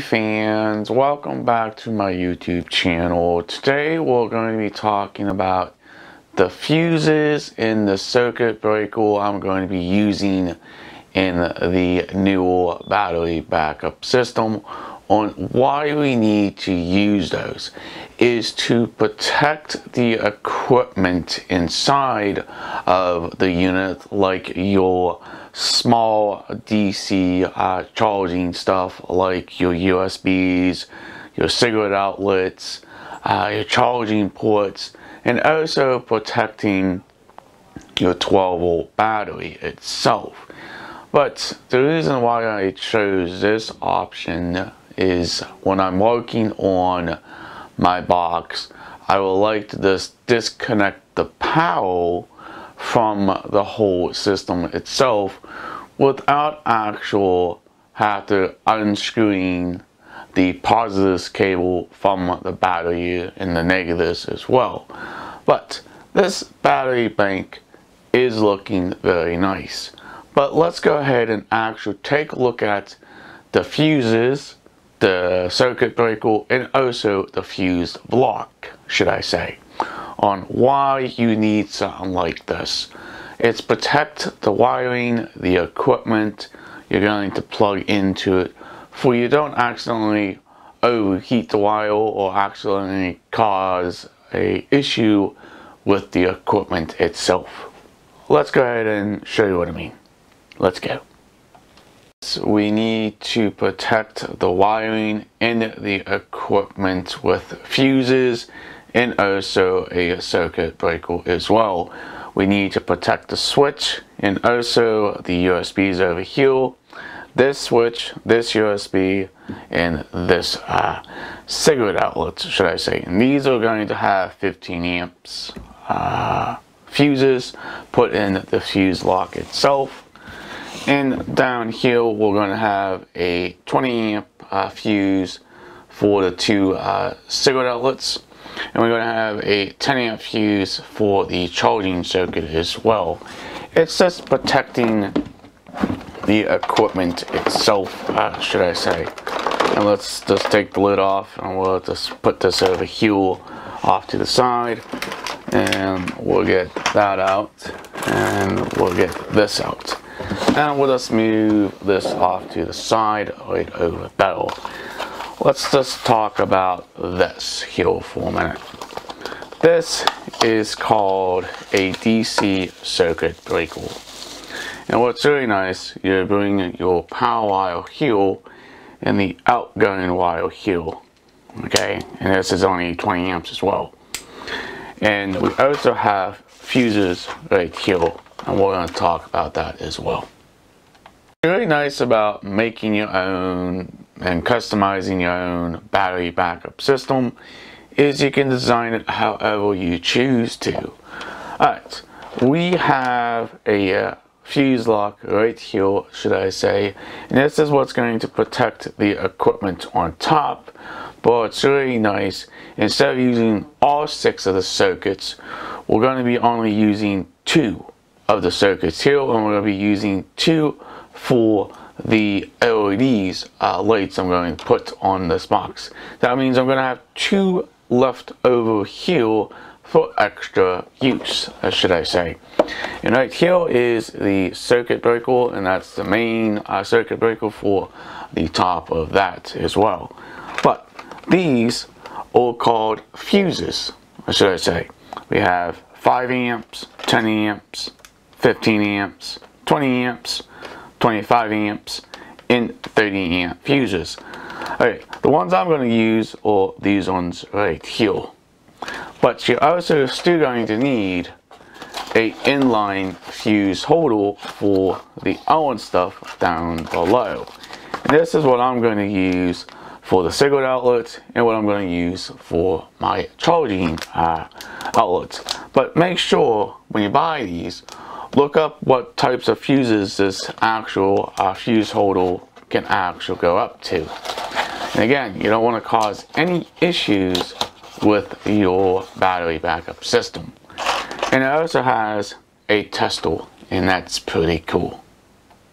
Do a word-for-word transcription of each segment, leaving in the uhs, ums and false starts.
fans, welcome back to my YouTube channel. Today we're going to be talking about the fuses in the circuit breaker I'm going to be using in the new battery backup system. On why we need to use those is to protect the equipment inside of the unit, like your small D C uh, charging stuff like your U S Bs, your cigarette outlets, uh, your charging ports, and also protecting your twelve volt battery itself. But the reason why I chose this option is when I'm working on my box, I would like to just disconnect the power from the whole system itself without actual have to unscrewing the positives cable from the battery and the negatives as well. But this battery bank is looking very nice. But let's go ahead and actually take a look at the fuses, the circuit breaker, and also the fuse block, should I say, on why you need something like this. It's protect the wiring, the equipment you're going to plug into it, for you don't accidentally overheat the wire or accidentally cause a issue with the equipment itself. Let's go ahead and show you what I mean. Let's go. We need to protect the wiring and the equipment with fuses and also a circuit breaker as well. We need to protect the switch and also the U S Bs over here. This switch, this U S B, and this uh, cigarette outlet, should I say. And these are going to have fifteen amps uh, fuses put in the fuse lock itself. And down here we're going to have a twenty amp uh, fuse for the two uh, cigarette outlets, and we're going to have a ten amp fuse for the charging circuit as well. It's just protecting the equipment itself, uh, should I say. And let's just take the lid off, and we'll just put this over here off to the side, and we'll get that out, and we'll get this out. And we'll just move this off to the side right over there. Let's just talk about this here for a minute. This is called a D C circuit breaker. And what's really nice, you bring your power wire here and the outgoing wire here. Okay, and this is only twenty amps as well. And we also have fuses right here, and we're going to talk about that as well. What's really nice about making your own and customizing your own battery backup system is you can design it however you choose to. Alright, we have a uh, fuse lock right here, should I say, and this is what's going to protect the equipment on top. But it's really nice, instead of using all six of the circuits, we're going to be only using two of the circuits here, and we're going to be using two for the L E Ds uh, lights I'm going to put on this box. That means I'm going to have two left over here for extra use, uh, should I say. And right here is the circuit breaker, and that's the main uh, circuit breaker for the top of that as well. But these are called fuses, should I say. We have five amps, ten amps, fifteen amps, twenty amps, twenty-five amps, and thirty amp fuses. Okay, the ones I'm going to use are these ones right here. But you're also still going to need a inline fuse holder for the other stuff down below. And this is what I'm going to use for the cigarette outlet and what I'm going to use for my charging uh, outlets. But make sure when you buy these, look up what types of fuses this actual uh, fuse holder can actually go up to. And again, you don't want to cause any issues with your battery backup system. And it also has a tester, and that's pretty cool.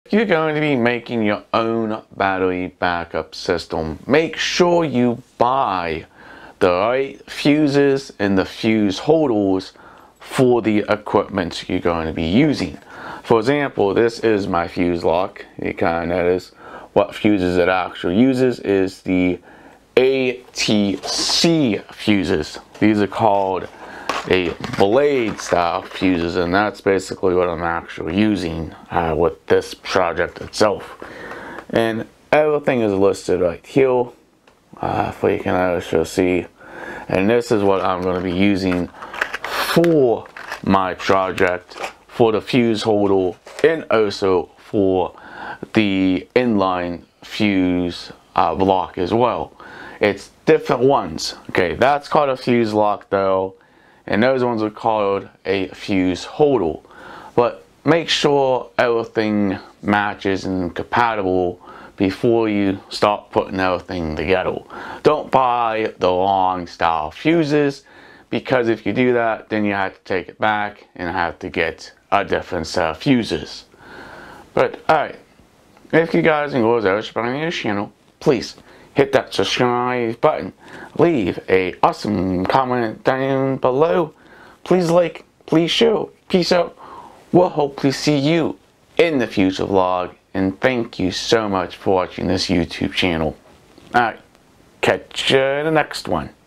You're going to be making your own battery backup system. Make sure you buy the right fuses and the fuse holders for the equipment you're going to be using. For example, this is my fuse lock. You kind of notice what fuses it actually uses is the A T C fuses. These are called a blade style fuses, and that's basically what I'm actually using uh, with this project itself. And everything is listed right here uh, for you can also see, and this is what I'm going to be using for my project, for the fuse holder and also for the inline fuse uh, block as well. It's different ones. Okay, that's called a fuse lock though, and those ones are called a fuse holder. But make sure everything matches and compatible before you start putting everything together. Don't buy the wrong style fuses, because if you do that, then you have to take it back and have to get a different set of fuses. But alright, if you guys enjoy this channel, please hit that subscribe button. Leave a awesome comment down below. Please like, please share. Peace out. We'll hopefully see you in the future vlog. And thank you so much for watching this YouTube channel. Alright, catch you in the next one.